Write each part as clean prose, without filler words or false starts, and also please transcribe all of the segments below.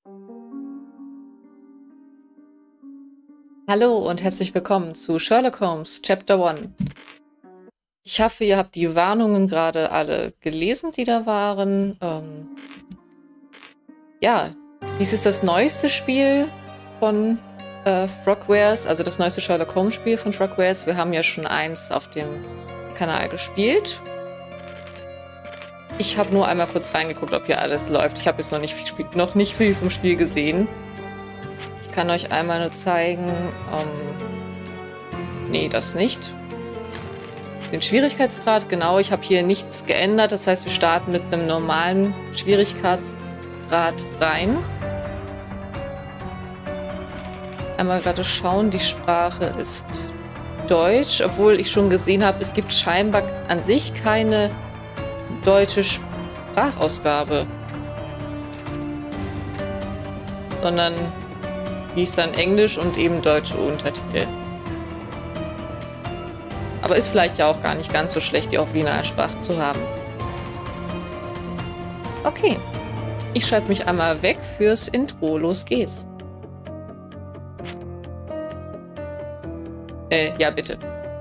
Hallo und herzlich willkommen zu Sherlock Holmes Chapter 1. Ich hoffe, ihr habt die Warnungen gerade alle gelesen, die da waren. Ja, dies ist das neueste Spiel von Frogwares, also das neueste Sherlock Holmes Spiel von Frogwares. Wir haben ja schon eins auf dem Kanal gespielt. Ich habe nur einmal kurz reingeguckt, ob hier alles läuft. Ich habe jetzt noch nicht viel vom Spiel gesehen. Ich kann euch einmal nur zeigen, nee, das nicht. Den Schwierigkeitsgrad, genau, ich habe hier nichts geändert. Das heißt, wir starten mit einem normalen Schwierigkeitsgrad rein. Einmal gerade schauen, die Sprache ist Deutsch, obwohl ich schon gesehen habe, es gibt scheinbar an sich keine deutsche Sprachausgabe, sondern die ist dann Englisch und eben deutsche Untertitel. Aber ist vielleicht ja auch gar nicht ganz so schlecht, die Originalsprache zu haben. Okay, ich schalte mich einmal weg fürs Intro. Los geht's. Ja, bitte.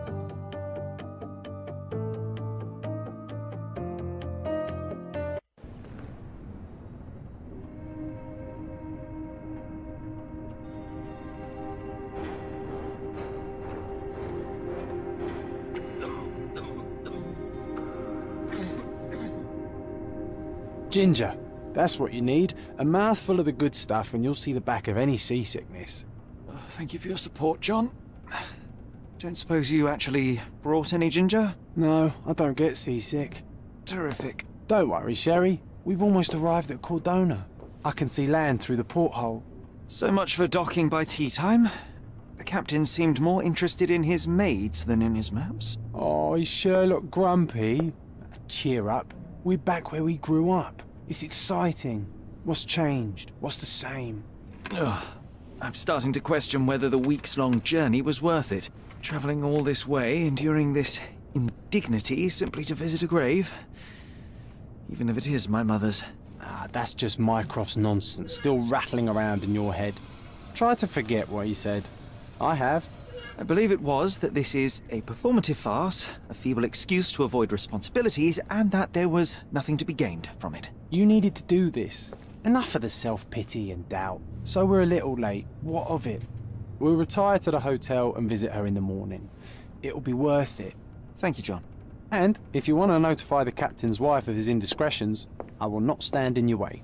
Ginger, that's what you need. A mouthful of the good stuff and you'll see the back of any seasickness. Thank you for your support, John. Don't suppose you actually brought any ginger? No, I don't get seasick. Terrific. Don't worry, Sherry. We've almost arrived at Cordona. I can see land through the porthole. So much for docking by tea time. The captain seemed more interested in his maids than in his maps. Oh, is Sherlock grumpy? Cheer up. We're back where we grew up. It's exciting. What's changed? What's the same? Ugh. I'm starting to question whether the weeks-long journey was worth it. Travelling all this way, enduring this indignity simply to visit a grave. Even if it is my mother's. Ah, that's just Mycroft's nonsense, still rattling around in your head. Try to forget what he said. I have. I believe it was that this is a performative farce, a feeble excuse to avoid responsibilities, and that there was nothing to be gained from it. You needed to do this. Enough of the self-pity and doubt. So we're a little late. What of it? We'll retire to the hotel and visit her in the morning. It'll be worth it. Thank you, John. And if you want to notify the captain's wife of his indiscretions, I will not stand in your way.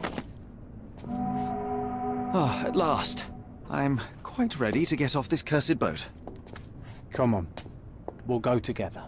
Ah, at last. I'm quite ready to get off this cursed boat. Come on. We'll go together.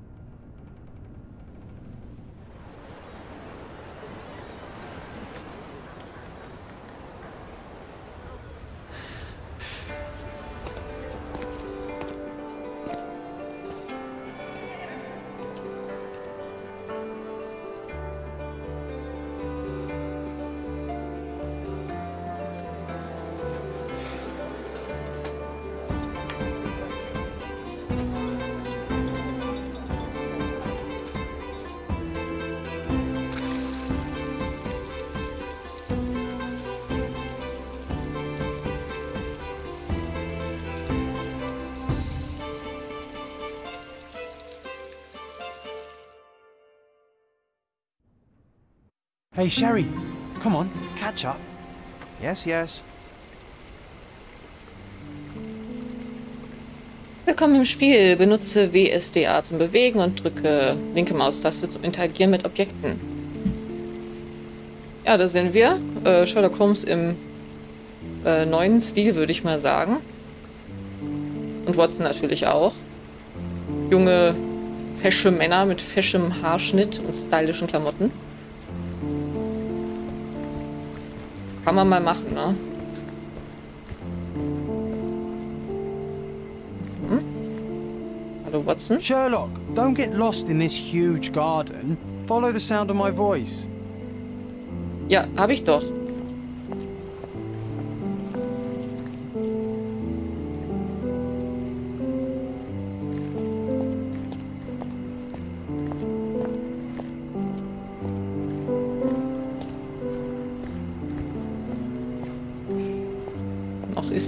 Hey, Sherry. Come on, catch up. Yes, yes. Willkommen im Spiel. Benutze WSDA zum Bewegen und drücke linke Maustaste zum Interagieren mit Objekten. Ja, da sind wir. Sherlock Holmes im neuen Stil, würde ich mal sagen. Und Watson natürlich auch. Junge, fesche Männer mit feschem Haarschnitt und stylischen Klamotten. Kann man mal machen, ne? Hm? Hallo, Watson? Sherlock, don't get lost in this huge garden. Follow the sound of my voice. Ja, hab ich doch.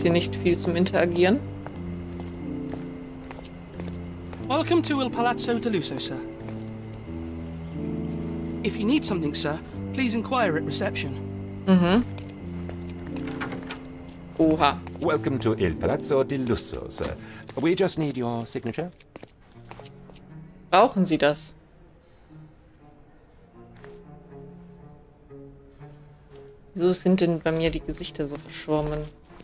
hier nicht viel zum Interagieren. Welcome to Il Palazzo de Lusso, sir. If you need something, sir, please inquire at reception. Oha. Welcome to Il Palazzo di Lusso, sir. We just need your signature. Brauchen Sie das? Wieso sind denn bei mir die Gesichter so verschwommen?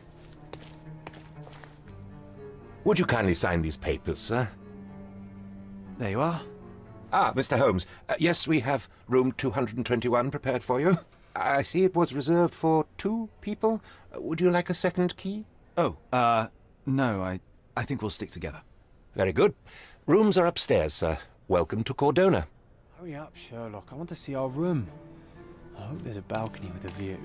Would you kindly sign these papers, sir? There you are. Ah, Mr. Holmes. Yes, we have room 221 prepared for you. I see it was reserved for 2 people. Would you like a second key? Oh, no, I think we'll stick together. Very good. Rooms are upstairs, sir. Welcome to Cordona. Hurry up, Sherlock. I want to see our room. I hope there's a balcony with a view.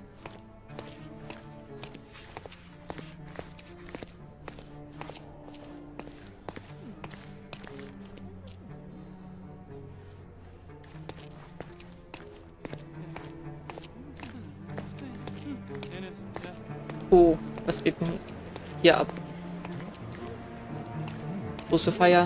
Oh, was geht denn hier ab? Große Feier.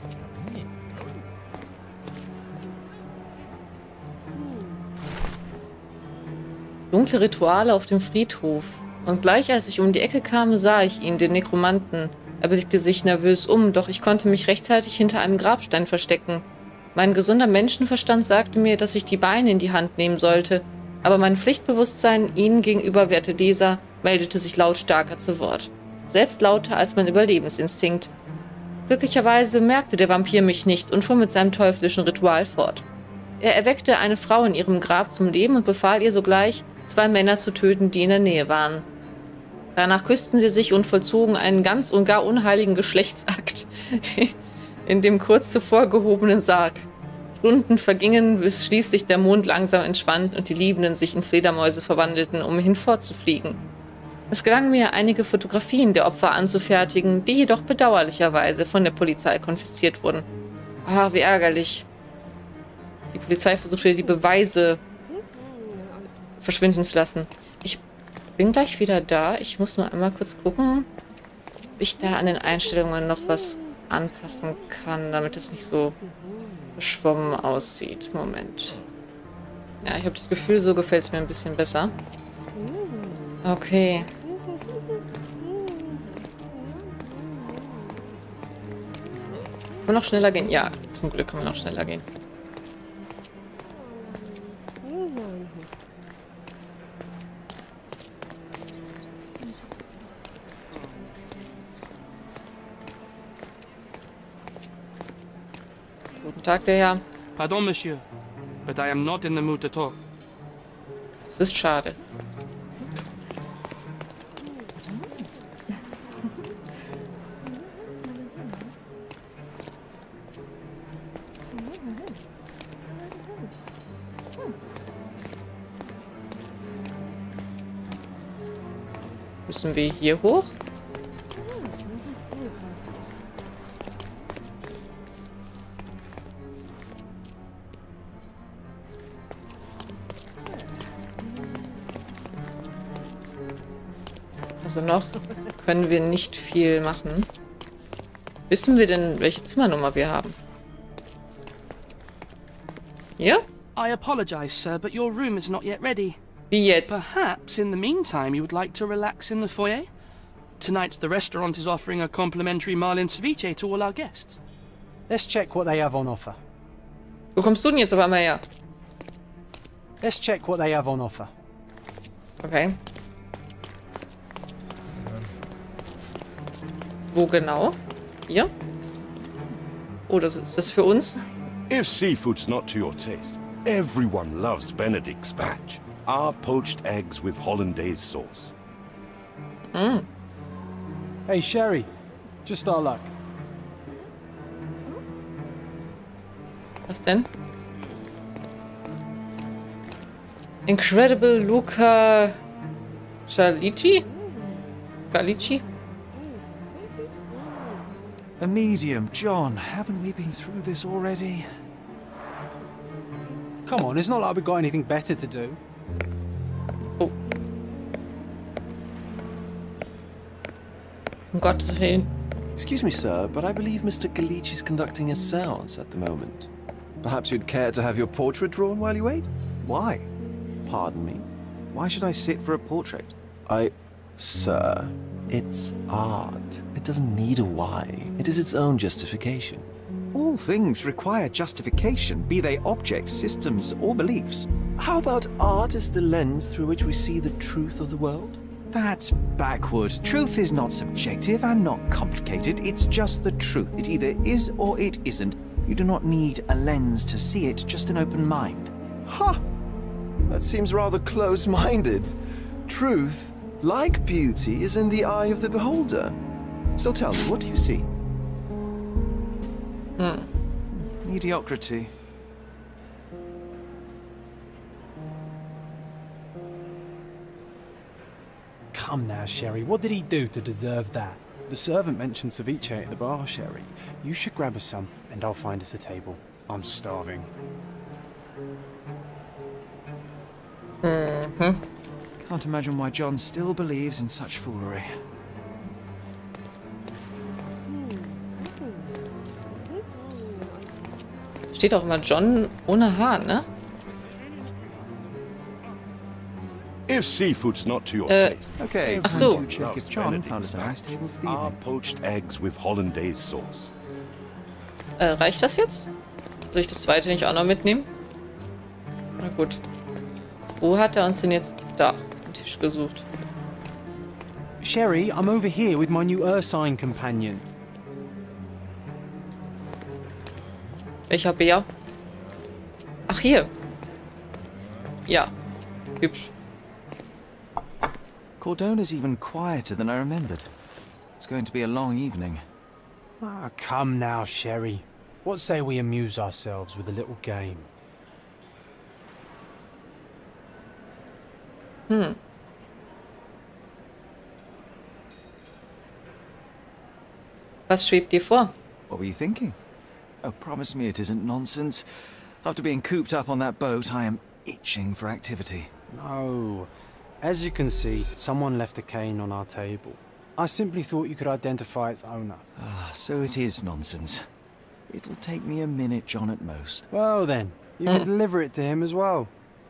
Dunkle Rituale auf dem Friedhof. Und gleich als ich um die Ecke kam, sah ich ihn, den Nekromanten. Er blickte sich nervös um, doch ich konnte mich rechtzeitig hinter einem Grabstein verstecken. Mein gesunder Menschenverstand sagte mir, dass ich die Beine in die Hand nehmen sollte, aber mein Pflichtbewusstsein ihnen gegenüber, werte Leser, meldete sich lautstarker zu Wort. Selbst lauter als mein Überlebensinstinkt. Glücklicherweise bemerkte der Vampir mich nicht und fuhr mit seinem teuflischen Ritual fort. Er erweckte eine Frau in ihrem Grab zum Leben und befahl ihr sogleich, 2 Männer zu töten, die in der Nähe waren. Danach küssten sie sich und vollzogen einen ganz und gar unheiligen Geschlechtsakt in dem kurz zuvor gehobenen Sarg. Stunden vergingen, bis schließlich der Mond langsam entschwand und die Liebenden sich in Fledermäuse verwandelten, um hinfortzufliegen. Es gelang mir, einige Fotografien der Opfer anzufertigen, die jedoch bedauerlicherweise von der Polizei konfisziert wurden. Ah, wie ärgerlich. Die Polizei versuchte, die Beweise verschwinden zu lassen. Ich bin gleich wieder da. Ich muss nur einmal kurz gucken, ob ich da an den Einstellungen noch was anpassen kann, damit es nicht so verschwommen aussieht. Moment. Ja, ich habe das Gefühl, so gefällt es mir ein bisschen besser. Okay. Können wir noch schneller gehen? Ja, zum Glück können wir noch schneller gehen. Guten Tag, der Herr. Pardon, Monsieur, but I am not in the mood to talk. Es ist schade. Müssen wir hier hoch? Also noch können wir nicht viel machen. Wissen wir denn, welche Zimmernummer wir haben? Ja? I apologize, sir, but your room is not yet ready. Wie jetzt? Perhaps in the meantime you would like to relax in the foyer? Tonight the restaurant is offering a complimentary marlin ceviche to all our guests. Let's check what they have on offer. Wo kommst du denn jetzt aber mal her? Let's check what they have on offer. Okay. Wo genau? Hier? Oh, ist das für uns? If seafood's not to your taste, everyone loves Benedict's batch. Our poached eggs with hollandaise sauce. Hey, Sherry. Just our luck. Was denn? Incredible Luca Galici? Galici? A medium, John. Haven't we been through this already? Come on, it's not like we've got anything better to do. Oh. Um Gottes Willen. Excuse me, sir, but I believe Mr. Galich is conducting a séance at the moment. Perhaps you'd care to have your portrait drawn while you wait? Why? Pardon me? Why should I sit for a portrait? Sir, it's art. It doesn't need a why. It is its own justification. All things require justification, be they objects, systems, or beliefs. How about art as the lens through which we see the truth of the world? That's backward. Truth is not subjective and not complicated. It's just the truth. It either is or it isn't. You do not need a lens to see it, just an open mind. Ha! That seems rather close-minded. Truth, like beauty, is in the eye of the beholder. So tell me, what do you see? Mediocrity. Come now, Sherry. What did he do to deserve that? The servant mentioned ceviche at the bar, Sherry. You should grab us some, and I'll find us a table. I'm starving. Can't imagine why John still believes in such foolery. Steht auch immer John ohne H, ne? If seafood's not to your taste, Okay, Ach so. time to check if John found us a nice table for the our evening. poached eggs with hollandaise sauce. Reicht das jetzt? Soll ich das zweite nicht auch noch mitnehmen? Na gut. Wo hat er uns denn jetzt da am Tisch gesucht? Sherry, I'm over here with my new Ursine companion. Welcher Bär? Ach, hier. Ja. Hübsch. Cordona's even quieter than I remembered. It's going to be a long evening. Ah, come now, Sherry. What say we amuse ourselves with a little game? Was schwebt dir vor? What were you thinking? Oh, promise me it isn't nonsense. After being cooped up on that boat, I am itching for activity. No. As you can see, someone left a cane on our table. I simply thought you could identify its owner. Ah, so it is nonsense. It'll take me a minute, John, at most. Well then, you can deliver it to him as well.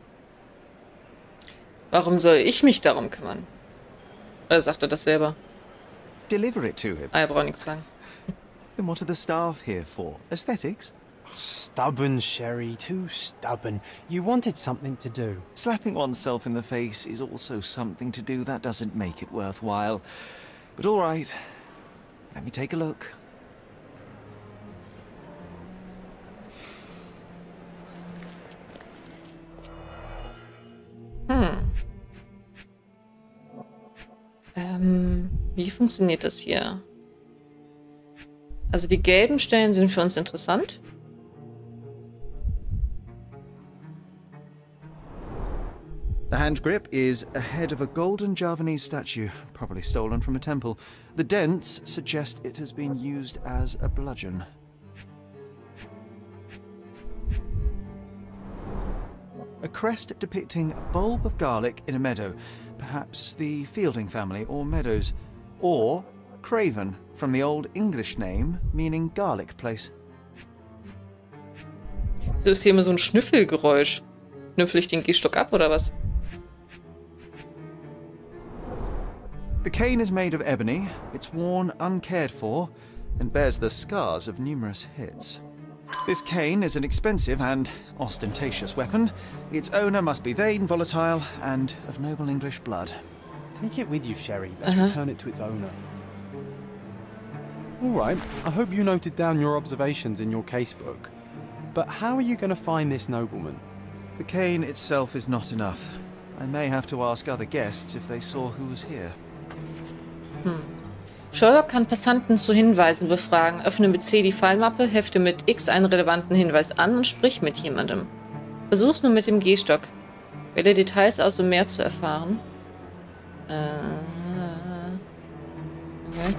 Warum soll ich mich darum kümmern? Oder sagt er das selber? Deliver it to him. Ah, er braucht nichts sagen. Then what are the staff here for? Aesthetics? Stubborn, Sherry, too stubborn. You wanted something to do. Slapping oneself in the face is also something to do. That doesn't make it worthwhile. But all right, let me take a look. Wie funktioniert das hier? Also die gelben Stellen sind für uns interessant. The hand grip is a head of a golden Javanese statue, probably stolen from a temple. The dents suggest it has been used as a bludgeon. A crest depicting a bulb of garlic in a meadow, perhaps the Fielding family or Meadows, or Craven, from the Old English name meaning garlic place. So ist hier immer so ein Schnüffelgeräusch. Schnüffel ich den Gehstock ab, oder was? The cane is made of ebony, it's worn uncared for, and bears the scars of numerous hits. This cane is an expensive and ostentatious weapon. Its owner must be vain, volatile, and of noble English blood. Take it with you, Sherry. Let's return it to its owner. All right, I hope you noted down your observations in your casebook. But how are you going to find this nobleman? The cane itself is not enough. I may have to ask other guests if they saw who was here. Sherlock kann Passanten zu Hinweisen befragen. Öffne mit C die Fallmappe, hefte mit X einen relevanten Hinweis an und sprich mit jemandem. Versuch's nur mit dem Gehstock. Wähle Details aus, um mehr zu erfahren. Okay.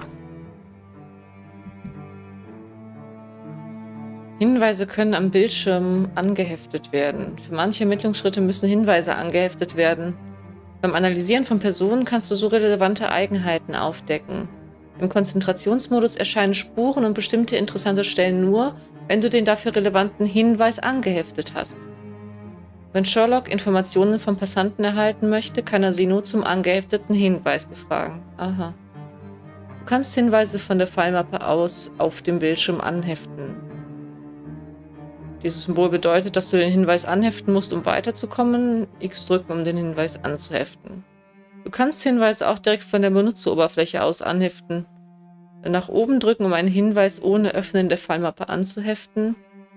Hinweise können am Bildschirm angeheftet werden. Für manche Ermittlungsschritte müssen Hinweise angeheftet werden. Beim Analysieren von Personen kannst du so relevante Eigenheiten aufdecken. Im Konzentrationsmodus erscheinen Spuren und bestimmte interessante Stellen nur, wenn du den dafür relevanten Hinweis angeheftet hast. Wenn Sherlock Informationen vom Passanten erhalten möchte, kann er sie nur zum angehefteten Hinweis befragen. Aha. Du kannst Hinweise von der Fallmappe aus auf dem Bildschirm anheften. Dieses Symbol bedeutet, dass du den Hinweis anheften musst, um weiterzukommen. X drücken, um den Hinweis anzuheften. Du kannst Hinweise auch direkt von der Benutzeroberfläche aus anheften. Nach oben drücken, um einen Hinweis ohne Öffnen der Fallmappe anzuheften.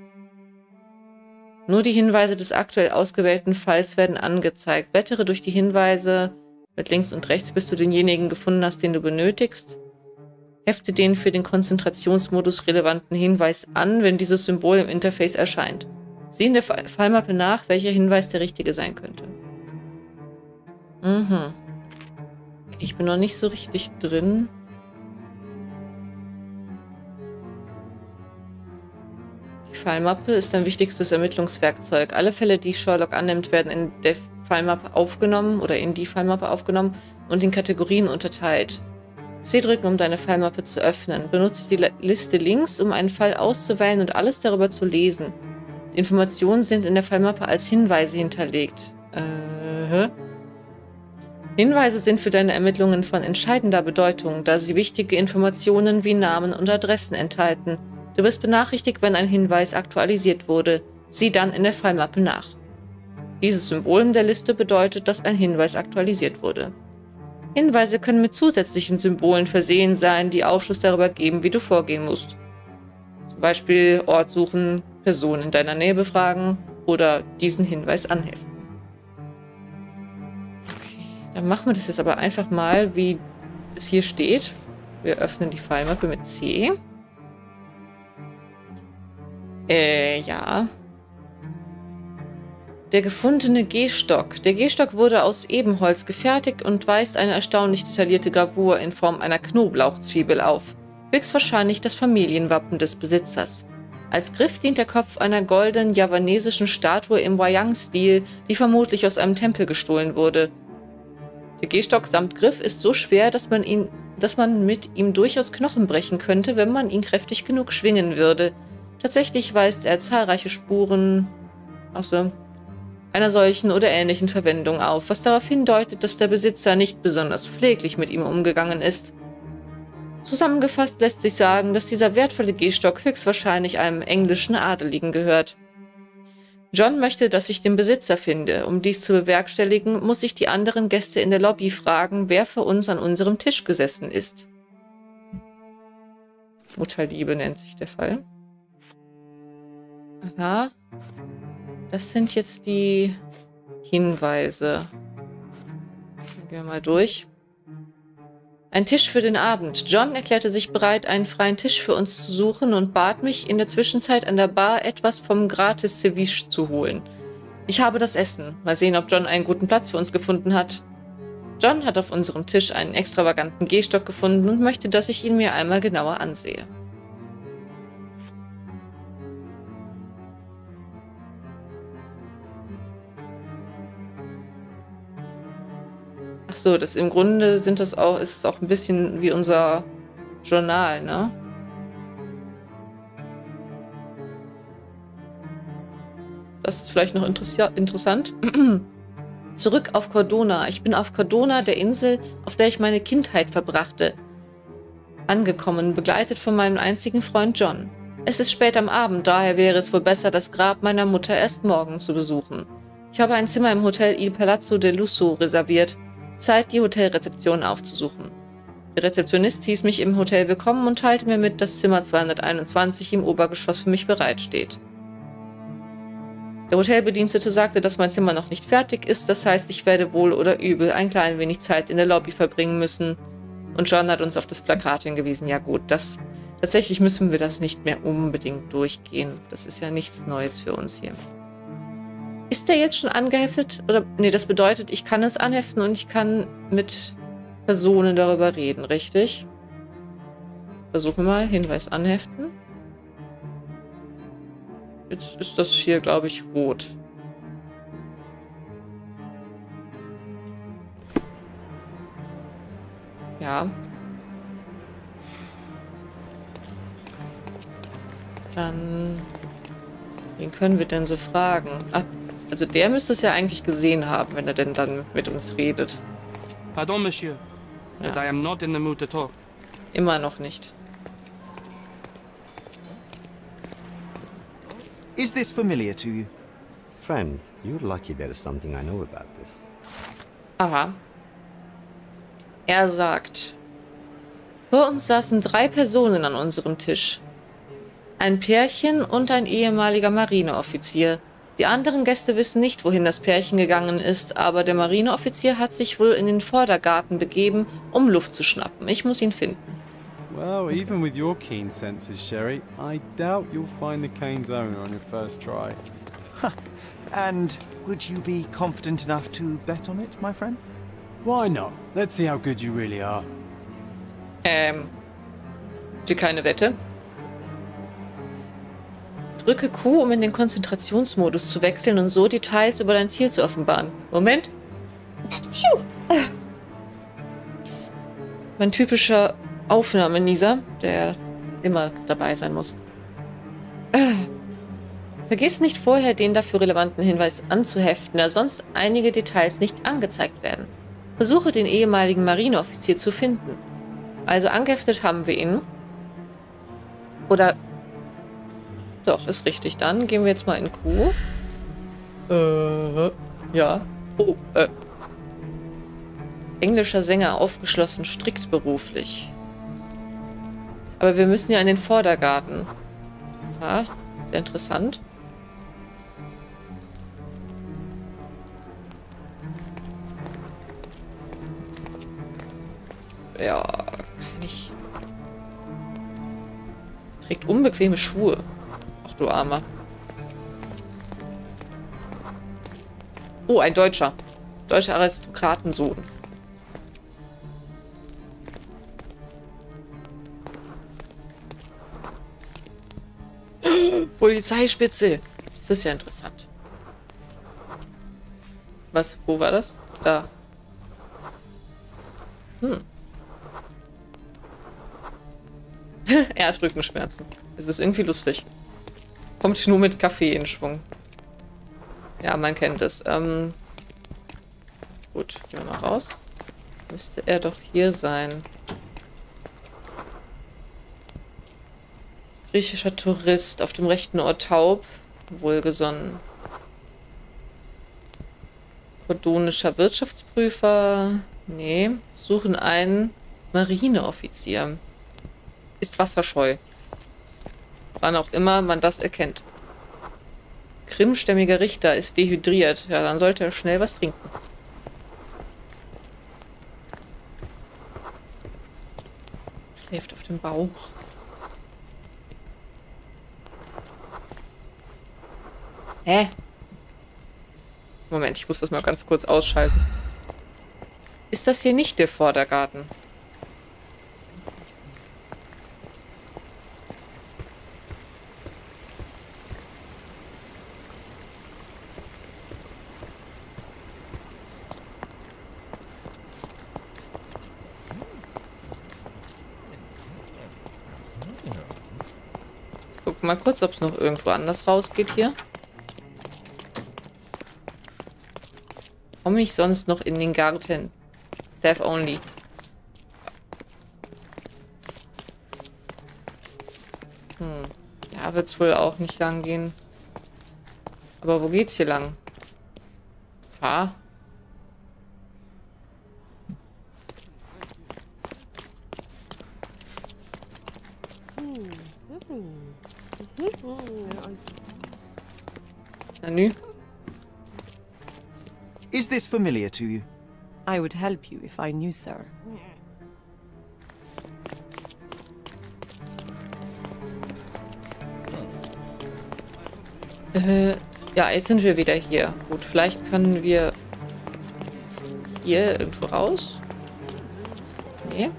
Nur die Hinweise des aktuell ausgewählten Falls werden angezeigt. Blättere durch die Hinweise mit links und rechts, bis du denjenigen gefunden hast, den du benötigst. Hefte den für den Konzentrationsmodus relevanten Hinweis an, wenn dieses Symbol im Interface erscheint. Sieh in der Fallmappe nach, welcher Hinweis der richtige sein könnte. Ich bin noch nicht so richtig drin. Die Fallmappe ist dein wichtigstes Ermittlungswerkzeug. Alle Fälle, die Sherlock annimmt, werden in der Fallmappe aufgenommen oder in die Fallmappe aufgenommen und in Kategorien unterteilt. C drücken, um deine Fallmappe zu öffnen. Benutze die Liste links, um einen Fall auszuwählen und alles darüber zu lesen. Die Informationen sind in der Fallmappe als Hinweise hinterlegt. Hinweise sind für deine Ermittlungen von entscheidender Bedeutung, da sie wichtige Informationen wie Namen und Adressen enthalten. Du wirst benachrichtigt, wenn ein Hinweis aktualisiert wurde. Sieh dann in der Fallmappe nach. Dieses Symbol in der Liste bedeutet, dass ein Hinweis aktualisiert wurde. Hinweise können mit zusätzlichen Symbolen versehen sein, die Aufschluss darüber geben, wie du vorgehen musst. Zum Beispiel Ort suchen, Personen in deiner Nähe befragen oder diesen Hinweis anheften. Okay, dann machen wir das jetzt aber einfach mal, wie es hier steht. Wir öffnen die Fallmappe mit C. Ja. Der gefundene Gehstock. Der Gehstock wurde aus Ebenholz gefertigt und weist eine erstaunlich detaillierte Gravur in Form einer Knoblauchzwiebel auf. Höchstwahrscheinlich das Familienwappen des Besitzers. Als Griff dient der Kopf einer goldenen javanesischen Statue im Wayang-Stil, die vermutlich aus einem Tempel gestohlen wurde. Der Gehstock samt Griff ist so schwer, dass man mit ihm durchaus Knochen brechen könnte, wenn man ihn kräftig genug schwingen würde. Tatsächlich weist er zahlreiche Spuren einer solchen oder ähnlichen Verwendung auf, was darauf hindeutet, dass der Besitzer nicht besonders pfleglich mit ihm umgegangen ist. Zusammengefasst lässt sich sagen, dass dieser wertvolle Gehstock höchstwahrscheinlich einem englischen Adeligen gehört. John möchte, dass ich den Besitzer finde. Um dies zu bewerkstelligen, muss ich die anderen Gäste in der Lobby fragen, wer für uns an unserem Tisch gesessen ist. Mutterliebe nennt sich der Fall. Aha. Das sind jetzt die Hinweise. Gehen wir mal durch. Ein Tisch für den Abend. John erklärte sich bereit, einen freien Tisch für uns zu suchen und bat mich, in der Zwischenzeit an der Bar etwas vom Gratis-Service zu holen. Ich habe das Essen. Mal sehen, ob John einen guten Platz für uns gefunden hat. John hat auf unserem Tisch einen extravaganten Gehstock gefunden und möchte, dass ich ihn mir einmal genauer ansehe. Ach so, das im Grunde ist es auch ein bisschen wie unser Journal, ne? Das ist vielleicht noch interessant. Zurück auf Cordona. Ich bin auf Cordona, der Insel, auf der ich meine Kindheit verbrachte, angekommen, begleitet von meinem einzigen Freund John. Es ist spät am Abend, daher wäre es wohl besser, das Grab meiner Mutter erst morgen zu besuchen. Ich habe ein Zimmer im Hotel Il Palazzo del Lusso reserviert. Zeit, die Hotelrezeption aufzusuchen. Der Rezeptionist hieß mich im Hotel willkommen und teilte mir mit, dass Zimmer 221 im Obergeschoss für mich bereitsteht. Der Hotelbedienstete sagte, dass mein Zimmer noch nicht fertig ist, das heißt, ich werde wohl oder übel ein klein wenig Zeit in der Lobby verbringen müssen. Und John hat uns auf das Plakat hingewiesen. Ja gut, tatsächlich müssen wir das nicht mehr unbedingt durchgehen. Das ist ja nichts Neues für uns hier. Ist der jetzt schon angeheftet? Oder, nee, das bedeutet, ich kann es anheften und ich kann mit Personen darüber reden, richtig? Versuchen wir mal. Hinweis anheften. Jetzt ist das hier, glaube ich, rot. Ja. Dann... Wen können wir denn so fragen? Ach, also der müsste es ja eigentlich gesehen haben, wenn er denn dann mit uns redet. Pardon, Monsieur, but I am not in the mood to talk. Immer noch nicht. Is this familiar to you? Friend, you're lucky there is something I know about this. Aha. Er sagt, vor uns saßen 3 Personen an unserem Tisch. Ein Pärchen und ein ehemaliger Marineoffizier. Die anderen Gäste wissen nicht, wohin das Pärchen gegangen ist, aber der Marineoffizier hat sich wohl in den Vordergarten begeben, um Luft zu schnappen. Ich muss ihn finden. Well, even with your keen senses, Sherry, I doubt you'll find the cane's owner on your first try. And would you be confident enough to bet on it, my friend? Why not? Let's see how good you really are. Dir keine Wette? Drücke Q, um in den Konzentrationsmodus zu wechseln und so Details über dein Ziel zu offenbaren. Moment. Mein typischer Aufnahmenieser, der immer dabei sein muss. Vergiss nicht vorher, den dafür relevanten Hinweis anzuheften, da sonst einige Details nicht angezeigt werden. Versuche, den ehemaligen Marineoffizier zu finden. Also angeheftet haben wir ihn. Oder... Doch, ist richtig. Dann gehen wir jetzt mal in Q. Ja. Oh, englischer Sänger, aufgeschlossen, strikt beruflich. Aber wir müssen ja in den Vordergarten. Ja, sehr interessant. Ja, kann ich... Trägt unbequeme Schuhe. Ach du Armer. Oh, ein Deutscher. Deutscher Aristokratensohn. Polizeispitze. Das ist ja interessant. Was? Wo war das? Da. Er hat Rückenschmerzen. Es ist irgendwie lustig. Kommt nur mit Kaffee in Schwung. Ja, man kennt es. Gut, gehen wir mal raus. Müsste er doch hier sein. Griechischer Tourist, auf dem rechten Ohr taub, wohlgesonnen. Kordonischer Wirtschaftsprüfer. Nee, suchen einen Marineoffizier. Ist wasserscheu. Wann auch immer man das erkennt. Krimstämmiger Richter ist dehydriert. Ja, dann sollte er schnell was trinken. Schläft auf dem Bauch. Hä? Moment, ich muss das mal ganz kurz ausschalten. Ist das hier nicht der Vordergarten? Guck mal kurz, ob es noch irgendwo anders rausgeht hier. Komme ich sonst noch in den Garten? Staff only. Ja, wird es wohl auch nicht lang gehen. Aber wo geht's hier lang? Ha? Nanu? Is this familiar to you? I would help you if I knew, sir. Ja, jetzt sind wir wieder hier. Gut, vielleicht können wir hier irgendwo raus. Nee.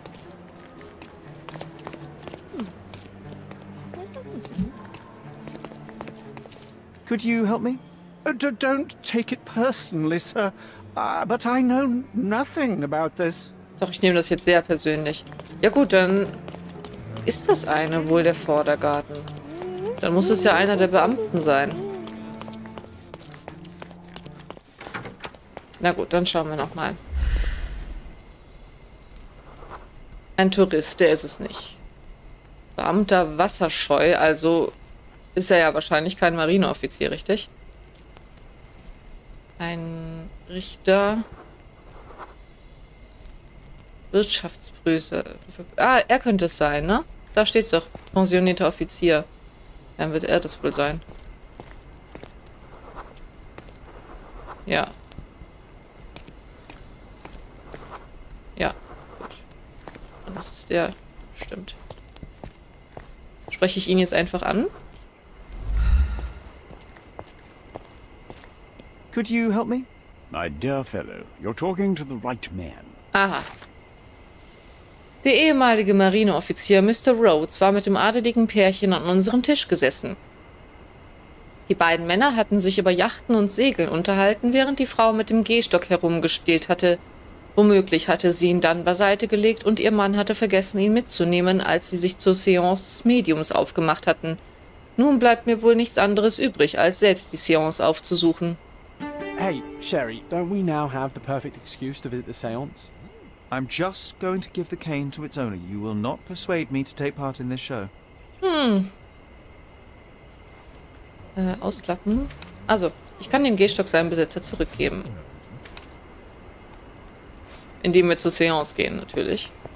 Could you help me? Don't take it personally, sir. But I know nothing about this. Doch, ich nehme das jetzt sehr persönlich. Ja gut, dann ist das eine wohl der Vordergarten. Dann muss es ja einer der Beamten sein. Na gut, dann schauen wir nochmal. Ein Tourist, der ist es nicht. Beamter wasserscheu, also ist er ja wahrscheinlich kein Marineoffizier, richtig? Ein Richter. Wirtschaftsprüfer. Ah, er könnte es sein, ne? Da steht's doch. Pensionierter Offizier. Dann wird er das wohl sein. Ja. Ja, gut. Und das ist der. Stimmt. Spreche ich ihn jetzt einfach an? Could you help me? My dear fellow, you're talking to the right man. Aha. Der ehemalige Marineoffizier Mr. Rhodes war mit dem adeligen Pärchen an unserem Tisch gesessen. Die beiden Männer hatten sich über Yachten und Segeln unterhalten, während die Frau mit dem Gehstock herumgespielt hatte. Womöglich hatte sie ihn dann beiseite gelegt und ihr Mann hatte vergessen, ihn mitzunehmen, als sie sich zur Seance des Mediums aufgemacht hatten. Nun bleibt mir wohl nichts anderes übrig, als selbst die Seance aufzusuchen. Hey, Sherry, don't we now have the perfect excuse to visit the seance? I'm just going to give the cane to its owner. You will not persuade me to take part in this show. Ausklappen. Also, ich kann den Gehstock seinem Besitzer zurückgeben. Indem wir zur Seance gehen, natürlich.